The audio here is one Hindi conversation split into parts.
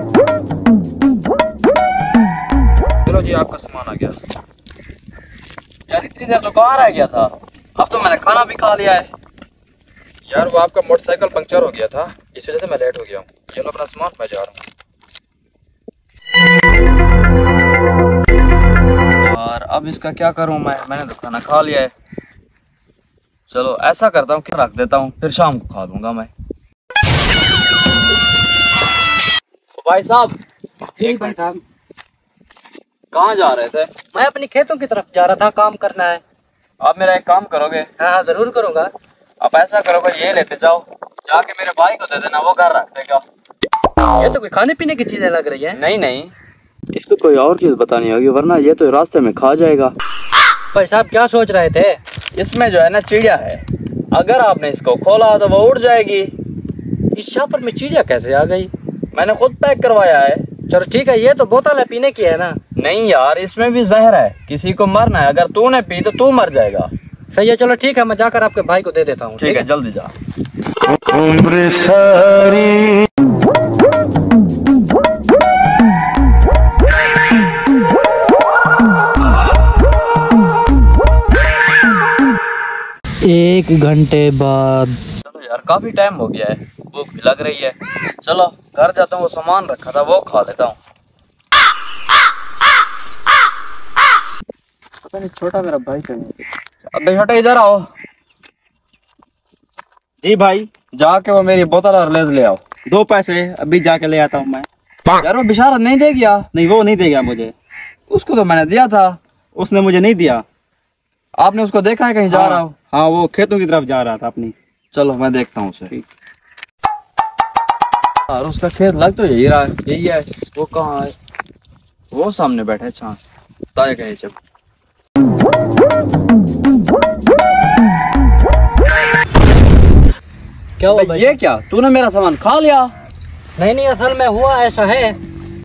चलो जी, आपका सामान आ गया। यार इतनी देर तो कहाँ रह गया था? अब तो मैंने खाना भी खा लिया है। यार वो आपका मोटरसाइकिल पंक्चर हो गया था, इस वजह से मैं लेट हो गया हूँ। चलो अपना सामान, मैं जा रहा हूँ। यार अब इसका क्या करूँ मैंने तो खाना खा लिया है। चलो ऐसा करता हूँ कि रख देता हूँ, फिर शाम को खा लूंगा मैं। भाई साहब, ठीक भाई साहब। कहाँ जा रहे थे? मैं अपनी खेतों की तरफ जा रहा था, काम करना है। आप मेरा एक काम करोगे? हाँ जरूर करूँगा। आप ऐसा करोगे, ये लेते जाओ, जाके मेरे भाई को दे देना, वो घर रख देगा। ये तो कोई खाने पीने की चीजें लग रही है। नहीं नहीं, इसको कोई और चीज बतानी होगी, वरना ये तो रास्ते में खा जाएगा। भाई साहब क्या सोच रहे थे? इसमें जो है ना चिड़िया है, अगर आपने इसको खोला तो वो उड़ जाएगी। इस शॉपर में चिड़िया कैसे आ गई? मैंने खुद पैक करवाया है। चलो ठीक है, ये तो बोतल है, पीने की है ना? नहीं यार, इसमें भी जहर है, किसी को मरना है, अगर तूने पी तो तू मर जाएगा। सही है, चलो ठीक है, मैं जाकर आपके भाई को दे देता हूँ। ठीक है, जल्दी जा। उम्र सारी एक घंटे बाद। चलो यार, काफी टाइम हो गया है, भूख भी लग रही है। चलो घर जाता हूँ, वो सामान रखा था वो खा लेता हूँ। पता नहीं छोटा मेरा भाई कहीं। अबे छोटा इधर आओ। जी भाई। जाके वो मेरी बोतल और लेज ले आओ। 2 पैसे अभी जाके ले आता हूँ मैं। यार वो बिशारत नहीं दे गया? नहीं, वो नहीं देगा मुझे। उसको तो मैंने दिया था। उसने मुझे नहीं दिया। आपने उसको देखा है कहीं जा रहा हो? हाँ, वो खेतों की तरफ जा रहा था अपनी। चलो मैं देखता हूँ उसे। यार उसका खेत लग तो यही रहा है, यही है। वो कहाँ है? वो सामने बैठा है, छान साया कहीं। जब क्या हुआ भाई? ये क्या, तूने मेरा सामान खा लिया? नहीं नहीं, असल में हुआ ऐसा है।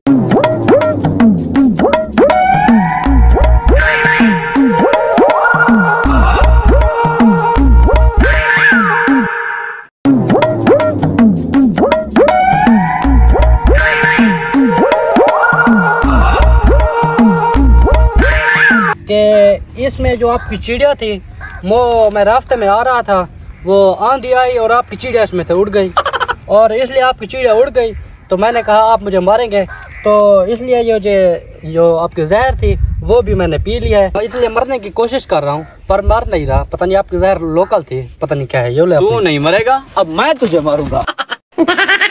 कि इसमें जो आपकी चिड़िया थी, वो मैं रास्ते में आ रहा था, वो आंधी आई और आपकी चिड़िया इसमें से उड़ गई, और इसलिए आपकी चिड़िया उड़ गई तो मैंने कहा आप मुझे मारेंगे, तो इसलिए ये जो आपकी जहर थी वो भी मैंने पी लिया है, इसलिए मरने की कोशिश कर रहा हूँ पर मर नहीं रहा। पता नहीं आपकी जहर लोकल थी, पता नहीं क्या है। ये तू नहीं मरेगा, अब मैं तुझे मारूंगा।